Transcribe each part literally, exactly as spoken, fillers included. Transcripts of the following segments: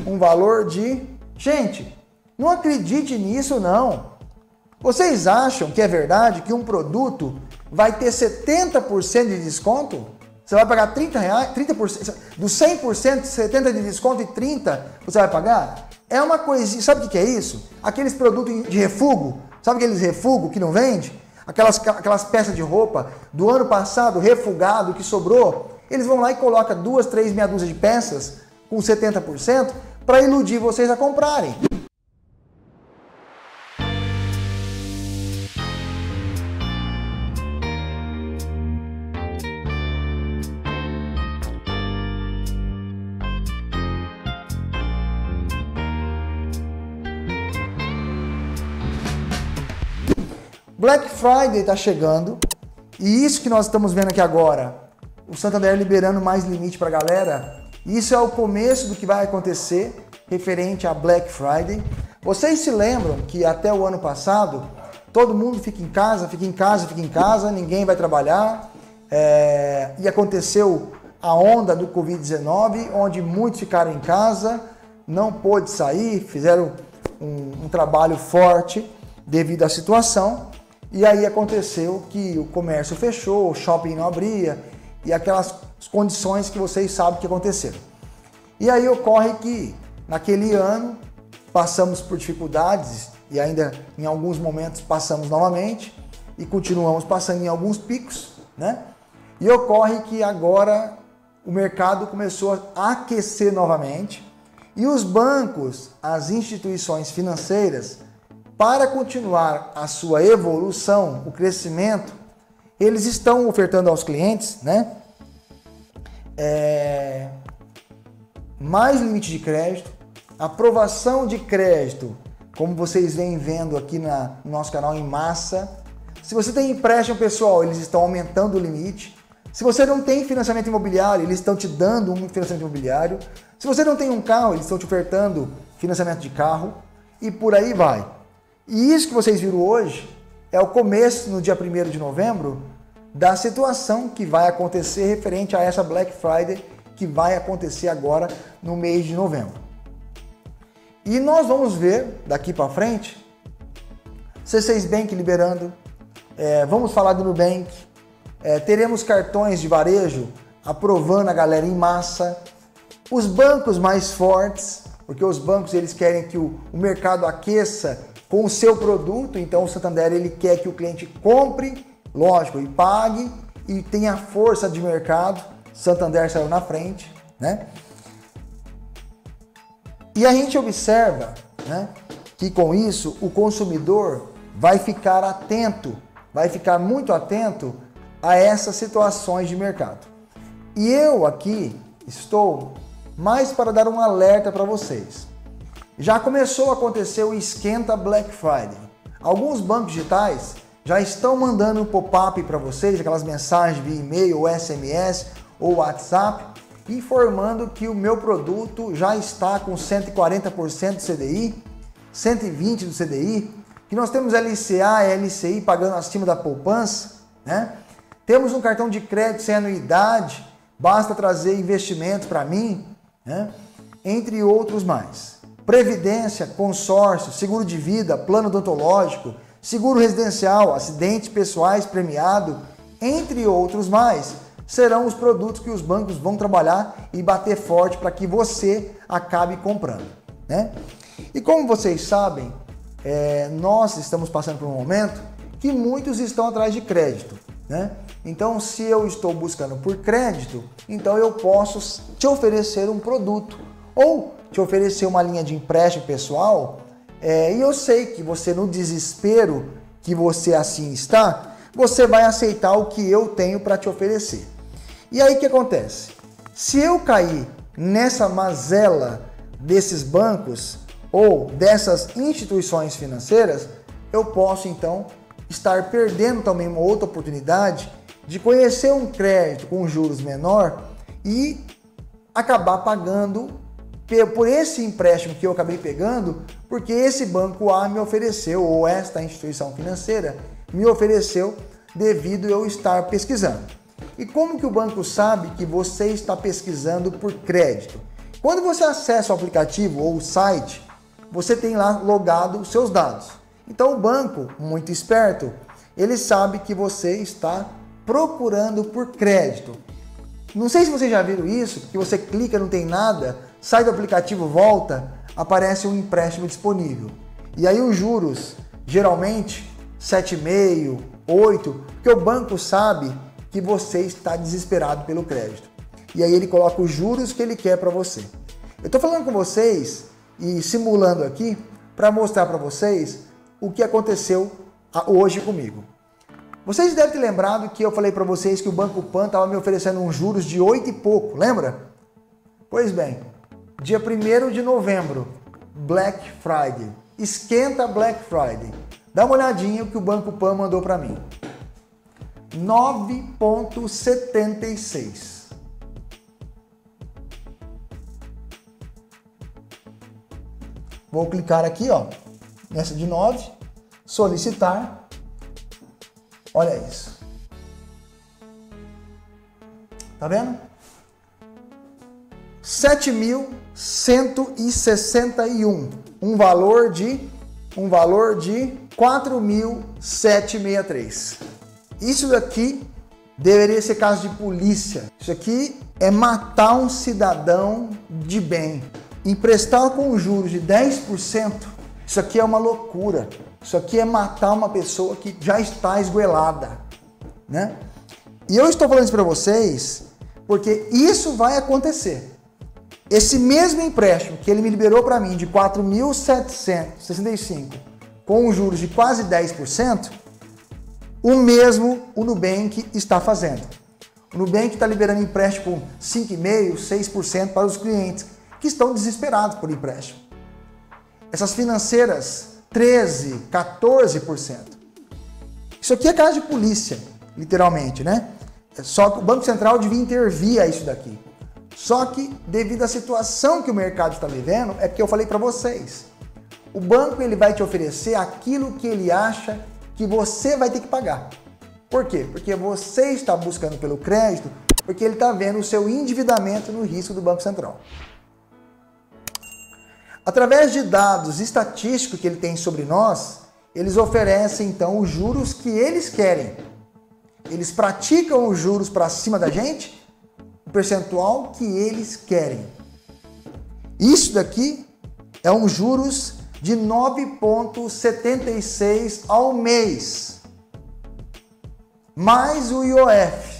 um valor de... Gente, não acredite nisso não. Vocês acham que é verdade que um produto vai ter setenta por cento de desconto? Você vai pagar trinta reais, trinta por cento, dos cem por cento, setenta por cento de desconto e trinta por cento você vai pagar? É uma coisinha, sabe o que é isso? Aqueles produtos de refugo, sabe aqueles refugo que não vende? Aquelas, aquelas peças de roupa do ano passado, refugado, que sobrou, eles vão lá e colocam duas, três, meia dúzia de peças com setenta por cento para iludir vocês a comprarem. Black Friday está chegando e isso que nós estamos vendo aqui agora, o Santander liberando mais limite para a galera, isso é o começo do que vai acontecer referente a Black Friday. Vocês se lembram que até o ano passado, todo mundo fica em casa, fica em casa, fica em casa, ninguém vai trabalhar, é... e aconteceu a onda do covid dezenove, onde muitos ficaram em casa, não pôde sair, fizeram um, um trabalho forte devido à situação. E aí aconteceu que o comércio fechou, o shopping não abria e aquelas condições que vocês sabem que aconteceram. E aí ocorre que naquele ano passamos por dificuldades e ainda em alguns momentos passamos novamente e continuamos passando em alguns picos, né? E ocorre que agora o mercado começou a aquecer novamente e os bancos, as instituições financeiras, para continuar a sua evolução, o crescimento, eles estão ofertando aos clientes, né, é, mais limite de crédito, aprovação de crédito, como vocês vêm vendo aqui na, no nosso canal em massa. Se você tem empréstimo pessoal, eles estão aumentando o limite. Se você não tem financiamento imobiliário, eles estão te dando um financiamento imobiliário. Se você não tem um carro, eles estão te ofertando financiamento de carro e por aí vai. E isso que vocês viram hoje é o começo, no dia primeiro de novembro, da situação que vai acontecer referente a essa Black Friday que vai acontecer agora no mês de novembro. E nós vamos ver daqui para frente C seis Bank liberando, é, vamos falar do Nubank, é, teremos cartões de varejo aprovando a galera em massa, os bancos mais fortes, porque os bancos eles querem que o, o mercado aqueça com o seu produto, então o Santander ele quer que o cliente compre, lógico, e pague e tenha força de mercado. Santander saiu na frente, né? E a gente observa, né, que com isso o consumidor vai ficar atento, vai ficar muito atento a essas situações de mercado. E eu aqui estou mais para dar um alerta para vocês. Já começou a acontecer o esquenta Black Friday. Alguns bancos digitais já estão mandando um pop-up para vocês, aquelas mensagens via e-mail, ou S M S ou WhatsApp, informando que o meu produto já está com cento e quarenta por cento do C D I, cento e vinte por cento do C D I, que nós temos L C A e L C I pagando acima da poupança, né? Temos um cartão de crédito sem anuidade, basta trazer investimentos para mim, né? Entre outros mais. Previdência, consórcio, seguro de vida, plano odontológico, seguro residencial, acidentes pessoais premiado, entre outros mais, serão os produtos que os bancos vão trabalhar e bater forte para que você acabe comprando, né? E como vocês sabem, é, nós estamos passando por um momento que muitos estão atrás de crédito, né? Então, se eu estou buscando por crédito, então eu posso te oferecer um produto ou te oferecer uma linha de empréstimo pessoal, é, e eu sei que você, no desespero que você assim está, você vai aceitar o que eu tenho para te oferecer. E aí o que acontece? Se eu cair nessa mazela desses bancos ou dessas instituições financeiras, eu posso então estar perdendo também uma outra oportunidade de conhecer um crédito com juros menor e acabar pagando por esse empréstimo que eu acabei pegando, porque esse banco A me ofereceu, ou esta instituição financeira me ofereceu devido eu estar pesquisando. E como que o banco sabe que você está pesquisando por crédito? Quando você acessa o aplicativo ou o site, você tem lá logado os seus dados. Então o banco, muito esperto, ele sabe que você está procurando por crédito. Não sei se vocês já viram isso, que você clica, não tem nada, sai do aplicativo, volta, aparece um empréstimo disponível. E aí os juros, geralmente, sete vírgula cinco, oito, porque o banco sabe que você está desesperado pelo crédito. E aí ele coloca os juros que ele quer para você. Eu estou falando com vocês e simulando aqui para mostrar para vocês o que aconteceu hoje comigo. Vocês devem ter lembrado que eu falei para vocês que o Banco Pan estava me oferecendo uns juros de oito e pouco, lembra? Pois bem, dia primeiro de novembro, Black Friday, esquenta Black Friday. Dá uma olhadinha o que o Banco Pan mandou para mim. nove vírgula setenta e seis. Vou clicar aqui, ó, nessa de nove, solicitar. Olha isso. Tá vendo? sete mil cento e sessenta e um, um valor de um valor de quatro mil setecentos e sessenta e três. Isso daqui deveria ser caso de polícia. Isso aqui é matar um cidadão de bem. Emprestar com juros de dez por cento, isso aqui é uma loucura. Isso aqui é matar uma pessoa que já está esgoelada, né? E eu estou falando isso para vocês porque isso vai acontecer. Esse mesmo empréstimo que ele me liberou para mim de quatro mil setecentos e sessenta e cinco com juros de quase dez por cento, o mesmo o Nubank está fazendo. O Nubank está liberando empréstimo com cinco vírgula cinco por cento, seis por cento para os clientes que estão desesperados por empréstimo. Essas financeiras, treze por cento, quatorze por cento. Isso aqui é caso de polícia, literalmente, né? Só que o Banco Central devia intervir a isso daqui. Só que, devido à situação que o mercado está vivendo, é que eu falei para vocês. O banco ele vai te oferecer aquilo que ele acha que você vai ter que pagar. Por quê? Porque você está buscando pelo crédito, porque ele está vendo o seu endividamento no risco do Banco Central. Através de dados estatísticos que ele tem sobre nós, eles oferecem então os juros que eles querem. Eles praticam os juros para cima da gente, o percentual que eles querem. Isso daqui é um juros de nove vírgula setenta e seis ao mês, mais o I O F.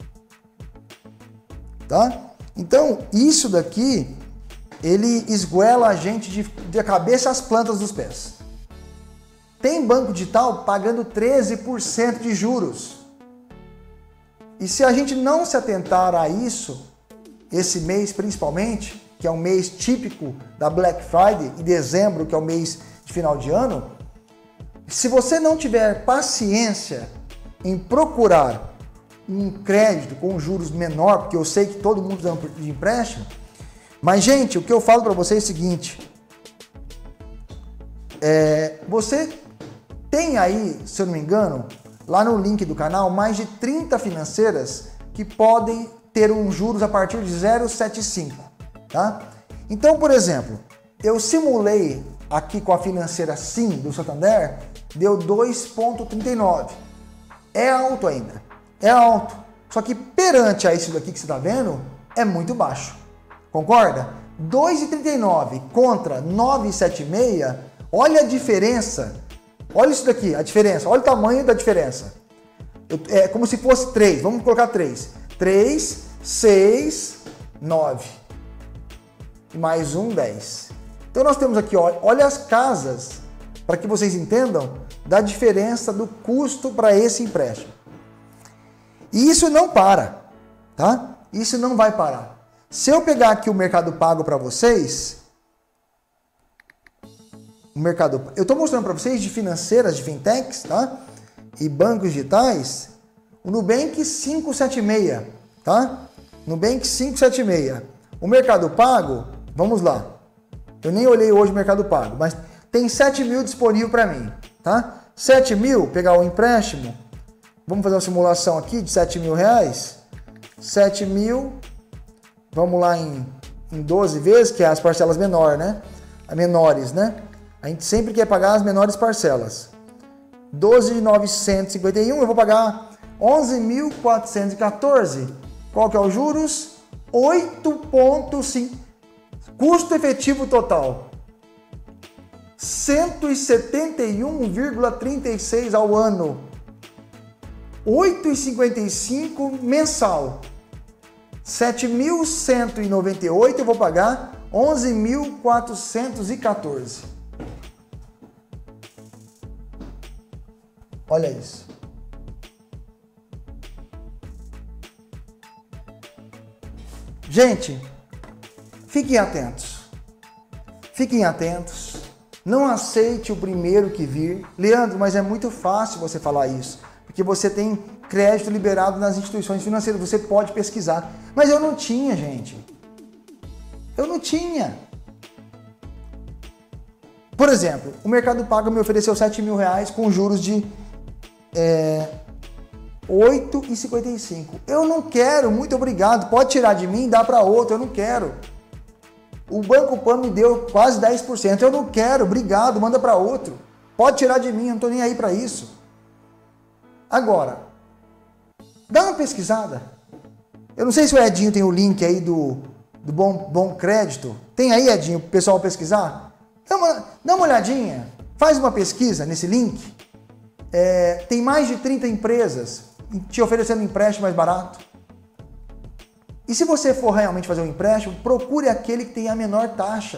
Tá? Então, isso daqui, ele esguela a gente de, de a cabeça às plantas dos pés. Tem banco digital pagando treze por cento de juros. E se a gente não se atentar a isso, esse mês principalmente, que é um mês típico da Black Friday, e dezembro, que é o mês de final de ano, se você não tiver paciência em procurar um crédito com juros menor, porque eu sei que todo mundo dá de empréstimo, mas gente, o que eu falo para vocês é o seguinte, é, você tem aí, se eu não me engano, lá no link do canal, mais de trinta financeiras que podem ter um juros a partir de zero vírgula setenta e cinco, tá? Então, por exemplo, eu simulei aqui com a financeira Sim do Santander, deu dois vírgula trinta e nove. É alto ainda, é alto. Só que perante a isso daqui que você está vendo, é muito baixo. Concorda? dois vírgula trinta e nove contra nove vírgula setenta e seis, olha a diferença. Olha isso daqui, a diferença. Olha o tamanho da diferença. É como se fosse três. Vamos colocar três. três, seis, nove. E mais um, dez. Então nós temos aqui, olha, olha as casas, para que vocês entendam da diferença do custo para esse empréstimo. E isso não para, tá? Isso não vai parar. Se eu pegar aqui o Mercado Pago para vocês, o mercado, eu estou mostrando para vocês de financeiras, de fintechs, tá? E bancos digitais, o Nubank quinhentos e setenta e seis, tá? Nubank quinhentos e setenta e seis. O Mercado Pago, vamos lá. Eu nem olhei hoje o Mercado Pago, mas tem sete mil disponível para mim, tá? sete mil, pegar o empréstimo, vamos fazer uma simulação aqui de sete mil reais. sete mil, vamos lá em, em doze vezes, que é as parcelas menores, né? As menores, né? A gente sempre quer pagar as menores parcelas. doze mil novecentos e cinquenta e um, eu vou pagar onze mil quatrocentos e quatorze. Qual que é os juros? oito vírgula cinco. Custo efetivo total. cento e setenta e um vírgula trinta e seis ao ano. oito vírgula cinquenta e cinco mensal. sete mil cento e noventa e oito eu vou pagar onze mil quatrocentos e quatorze. Olha isso. Gente, fiquem atentos. Fiquem atentos. Não aceite o primeiro que vir. Leandro, mas é muito fácil você falar isso. Porque você tem crédito liberado nas instituições financeiras. Você pode pesquisar. Mas eu não tinha, gente. Eu não tinha. Por exemplo, o Mercado Pago me ofereceu sete mil reais com juros de é, oito vírgula cinquenta e cinco. Eu não quero, muito obrigado. Pode tirar de mim e dar para outro. Eu não quero. O Banco Pan me deu quase dez por cento. Eu não quero, obrigado, manda para outro. Pode tirar de mim, eu não estou nem aí para isso. Agora, dá uma pesquisada. Eu não sei se o Edinho tem o link aí do, do Bom, Bom Crédito. Tem aí, Edinho, para o pessoal pesquisar? Dá uma, dá uma olhadinha, faz uma pesquisa nesse link. É, tem mais de trinta empresas te oferecendo empréstimo mais barato. E se você for realmente fazer um empréstimo, procure aquele que tem a menor taxa.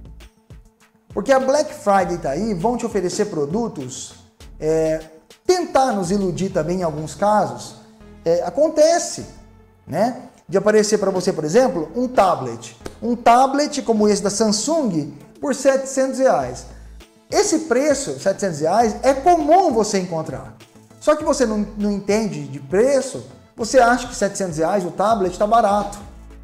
Porque a Black Friday está aí, vão te oferecer produtos, é, tentar nos iludir também em alguns casos. É, acontece, né? De aparecer para você, por exemplo, um tablet. Um tablet como esse da Samsung por setecentos reais. Esse preço, setecentos reais, é comum você encontrar. Só que você não, não entende de preço, você acha que setecentos reais o tablet está barato.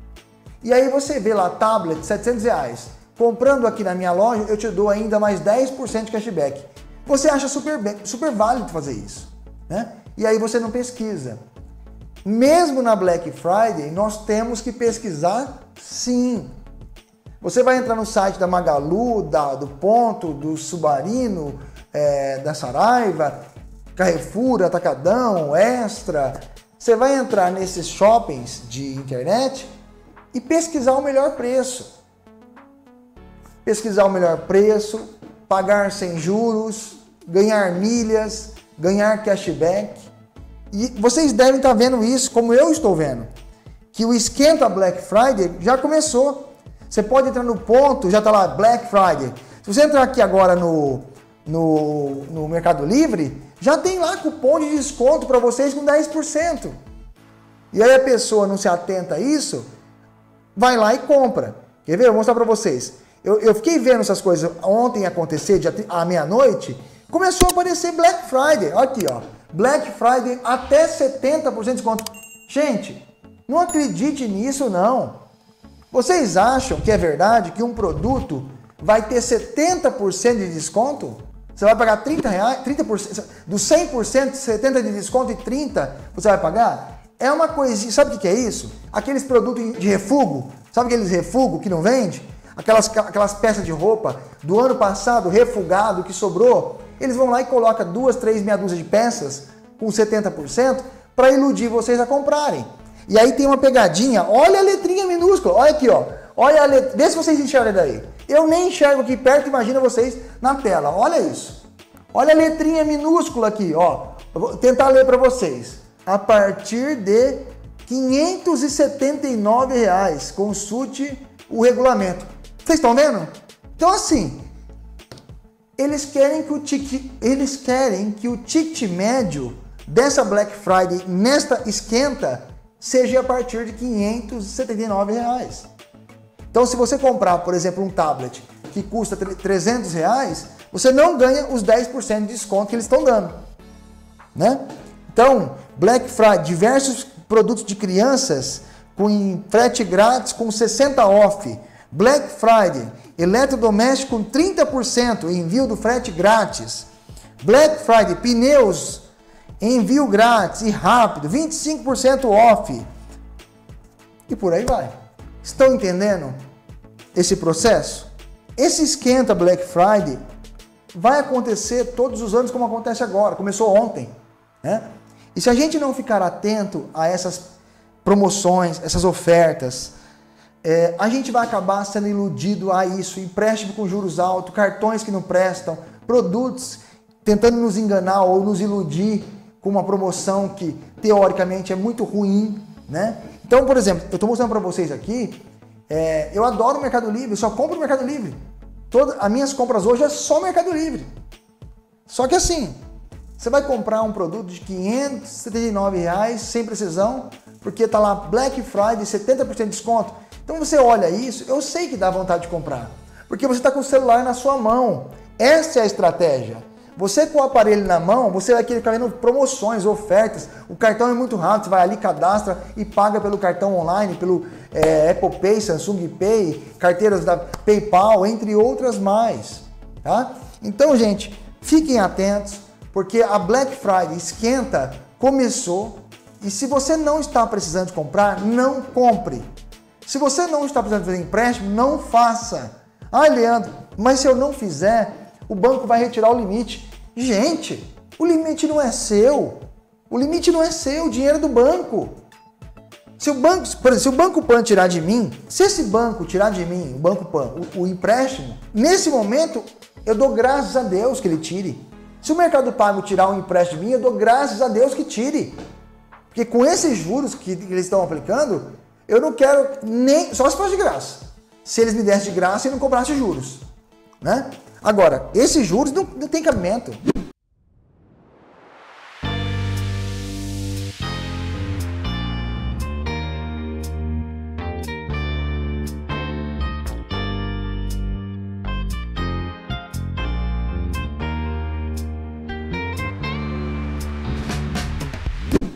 E aí você vê lá, tablet, setecentos reais. Comprando aqui na minha loja, eu te dou ainda mais dez por cento de cashback. Você acha super, super válido fazer isso, né? E aí você não pesquisa. Mesmo na Black Friday, nós temos que pesquisar sim. Você vai entrar no site da Magalu, da, do Ponto, do Submarino, é, da Saraiva, Carrefour, Atacadão, Extra. Você vai entrar nesses shoppings de internet e pesquisar o melhor preço. Pesquisar o melhor preço, pagar sem juros, ganhar milhas, ganhar cashback. E vocês devem estar vendo isso, como eu estou vendo, que o esquenta Black Friday já começou. Você pode entrar no Ponto, já está lá, Black Friday. Se você entrar aqui agora no, no, no Mercado Livre, já tem lá cupom de desconto para vocês com dez por cento. E aí a pessoa não se atenta a isso, vai lá e compra. Quer ver? Eu vou mostrar para vocês. Eu, eu fiquei vendo essas coisas ontem acontecer, à meia-noite, começou a aparecer Black Friday. Olha aqui, ó. Black Friday até setenta por cento de desconto. Gente, não acredite nisso não. Vocês acham que é verdade que um produto vai ter setenta por cento de desconto? Você vai pagar trinta reais, trinta por cento, dos cem por cento, setenta por cento de desconto e trinta por cento você vai pagar? É uma coisinha, sabe o que é isso? Aqueles produtos de refugo, sabe aqueles refugo que não vende? Aquelas, aquelas peças de roupa do ano passado, refugado, que sobrou, eles vão lá e colocam duas, três, meia dúzia de peças com setenta por cento para iludir vocês a comprarem. E aí tem uma pegadinha, olha a letrinha minúscula, olha aqui, ó. Olha a letra, vê se vocês enxergam daí. Eu nem enxergo aqui perto, imagina vocês na tela, olha isso. Olha a letrinha minúscula aqui, ó. Eu vou tentar ler para vocês. A partir de quinhentos e setenta e nove reais, consulte o regulamento. Vocês estão vendo? Então assim, eles querem que o ticket, eles querem que o ticket médio dessa Black Friday, nesta esquenta, seja a partir de quinhentos e setenta e nove reais. Então, se você comprar, por exemplo, um tablet que custa trezentos reais, você não ganha os dez por cento de desconto que eles estão dando, né? Então, Black Friday, diversos produtos de crianças com frete grátis com sessenta off. Black Friday, eletrodoméstico com trinta por cento envio do frete grátis. Black Friday, pneus envio grátis e rápido, vinte e cinco por cento off. E por aí vai. Estão entendendo? esse processo? Esse esquenta Black Friday vai acontecer todos os anos como acontece agora, começou ontem, né? E se a gente não ficar atento a essas promoções, essas ofertas, é, a gente vai acabar sendo iludido a isso, empréstimo com juros altos, cartões que não prestam, produtos tentando nos enganar ou nos iludir com uma promoção que teoricamente é muito ruim, né? Então, por exemplo, eu estou mostrando para vocês aqui, é, eu adoro o Mercado Livre, eu só compro no Mercado Livre. Todas as minhas compras hoje é só Mercado Livre. Só que assim, você vai comprar um produto de quinhentos e setenta e nove reais sem precisão, porque está lá Black Friday, setenta por cento de desconto. Então você olha isso, eu sei que dá vontade de comprar, porque você está com o celular na sua mão. Essa é a estratégia. Você com o aparelho na mão, você vai querer ficar vendo promoções, ofertas. O cartão é muito rápido, você vai ali, cadastra e paga pelo cartão online, pelo é, Apple Pay, Samsung Pay, carteiras da PayPal, entre outras mais. Tá? Então, gente, fiquem atentos, porque a Black Friday esquenta começou e se você não está precisando de comprar, não compre. Se você não está precisando fazer empréstimo, não faça. Ah, Leandro, mas se eu não fizer, o banco vai retirar o limite. Gente, o limite não é seu. O limite não é seu, o dinheiro é do banco. Se o banco, por exemplo, se o Banco Pan tirar de mim, se esse banco tirar de mim, o Banco Pan, o, o empréstimo, nesse momento eu dou graças a Deus que ele tire. Se o Mercado Pago tirar um empréstimo de mim, eu dou graças a Deus que tire. Porque com esses juros que eles estão aplicando, eu não quero nem... Só se fosse de graça. Se eles me dessem de graça e não cobrassem juros. Né? Agora, esses juros não, não tem cabimento.